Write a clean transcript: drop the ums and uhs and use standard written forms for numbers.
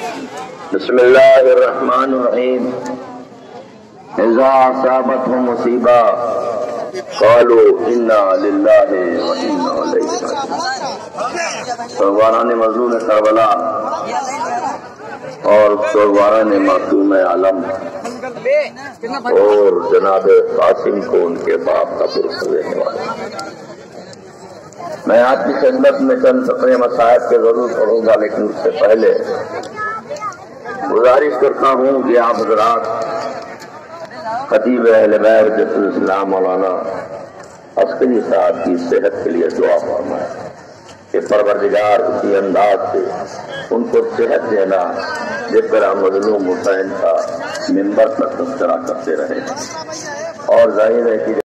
बिस्मिल्लाहिर्रहमानिर्रहीम। इज़ा असाबतहुम मुसीबा क़ालू इन्ना लिल्लाहि व इन्ना इलैहि राजिऊन। सोगवारान मज़लूम करबला और सोगवारान मासूम आलम और जनाब कासिम को उनके बाप का पुरुष देने वाले। मैं आपकी खिदमत में चंद सफ़े मसाइब के जरूर पढ़ूंगा, लेकिन उससे पहले गुजारिश करता हूँ कि आप हज़रात खतीब अहले बैत इस्लाम मौलाना अस्करी साहब की सेहत के लिए दुआ फरमाए कि परवरदिगार उसी अंदाज से उनको सेहत देना जिस तरह मजलूम हुसैन का मिंबर पर तस्करा करते रहे। और जाहिर है कि